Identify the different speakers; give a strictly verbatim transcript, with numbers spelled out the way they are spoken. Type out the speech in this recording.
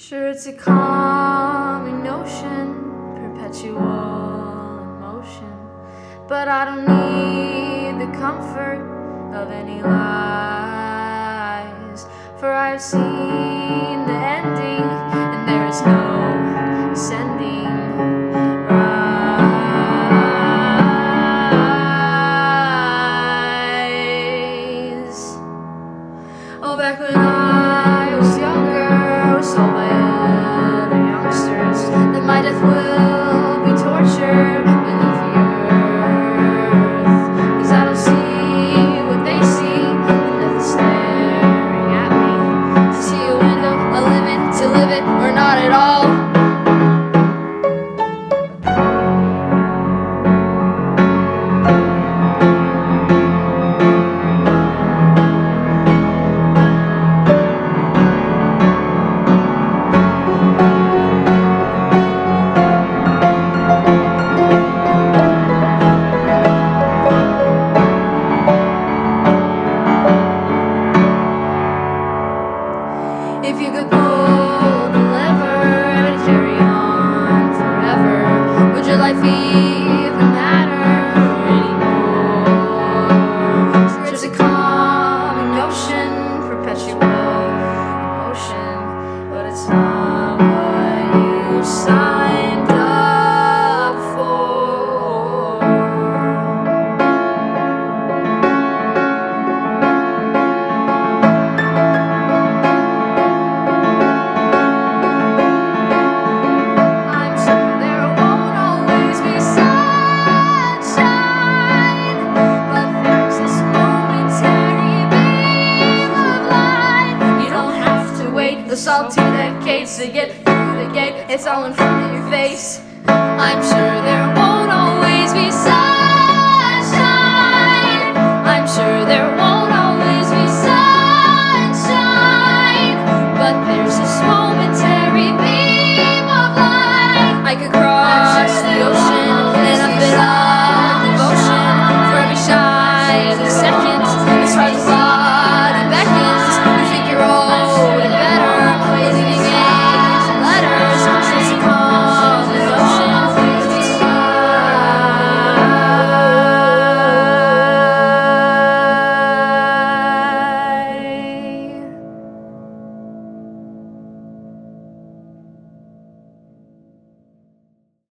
Speaker 1: Sure, it's a calming notion, perpetual in motion, but I don't need the comfort of any lies, for I've seen the ending, and there is no ascending. Rise. Oh, back when I was younger, I was told by other youngsters that my death will be torture beneath the earth, 'cause I don't see what they see, and death is staring at me. To see a window, a limit, to live it or not at all. If you could pull the lever and carry on forever, would your life even matter anymore? There's a calming notion, perpetual emotion, but it's not what you signed up for. The salty decades to get through the gate, it's all in front of your face. I'm sure there won't always be sun.